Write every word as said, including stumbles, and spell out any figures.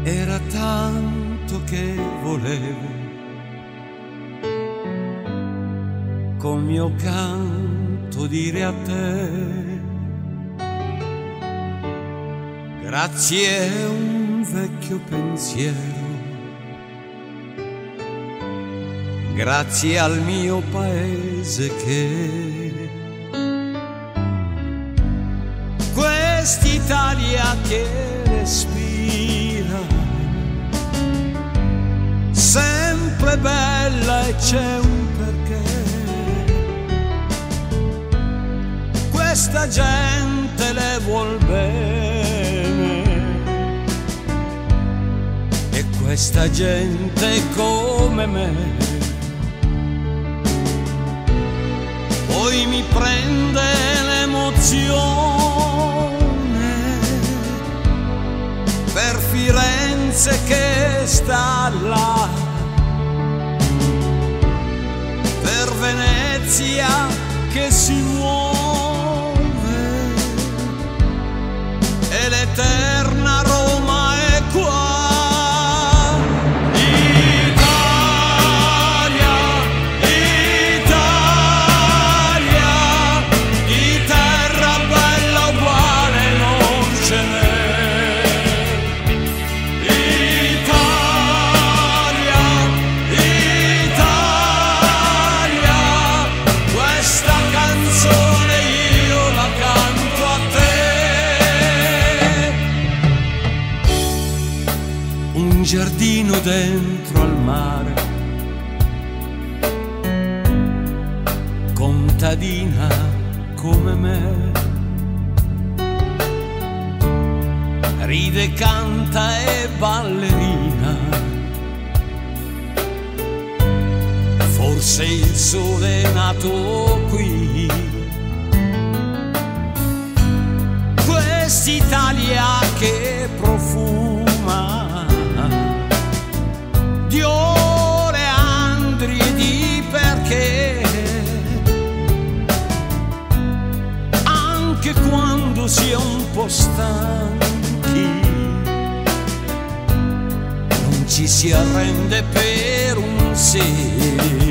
Era tanto che volevo col mio canto dire a te grazie a un vecchio pensiero, grazie al mio paese che quest'Italia che respira, sempre bella e c'è un perché. Questa gente le vuol bene e questa gente come me. Poi mi prende l'emozione per Firenze che sta là, per Venezia che si muove e l'eterna Roma è qua. Un giardino dentro al mare, contadina come me, ride, canta e ballerina. Forse il sole è nato qui, quest'Italia che profuma di oleandri e di perché, anche quando si è un po' stanchi non ci si arrende per un sì.